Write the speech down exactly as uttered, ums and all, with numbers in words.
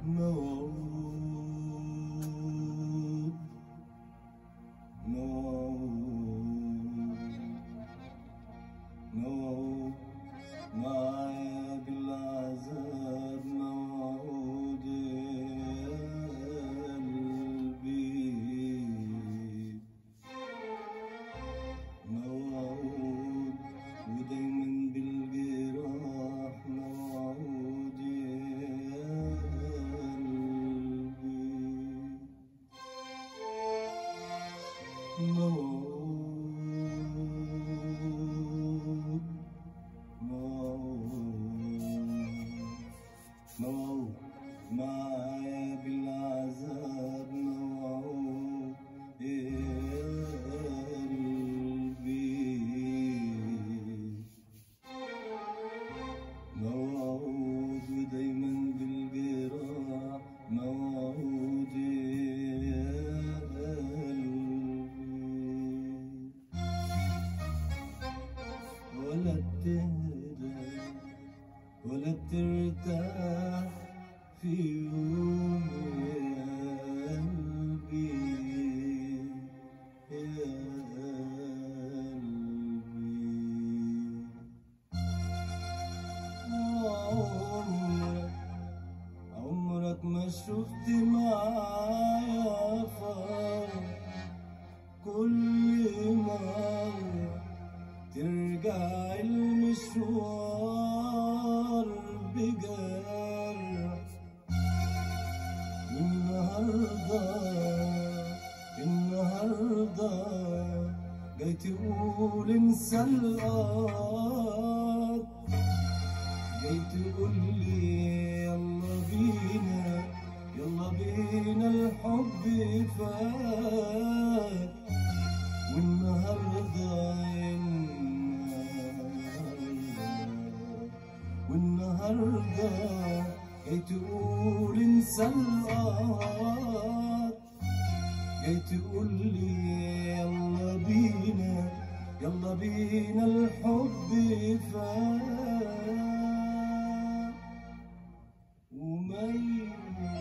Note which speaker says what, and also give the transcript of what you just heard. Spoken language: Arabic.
Speaker 1: موعود موعود موعود معايا بالعذاب موعود يا قلبي موعود ودايما بالجراح موعود يا قلبي موعود موعود موعود معايا بالعذاب موعود يا قلبي موعود ودايما بالجراح موعود يا قلبي ولا بتهدى ولا بترتاح في يوم يا قلبي يا قلبي عمرك عمرك ما شفت معايا فرق كل مرة ترجع المشوار بجرح النهاردة النهاردة جاي تقول انسى القدر جاي تقول لي يلا بينا يلا بينا الحب فات والنهاردة والنهاردة جاي تقول انسى القدر جاي تقول لي يلا بينا يلا بينا الحب فات وما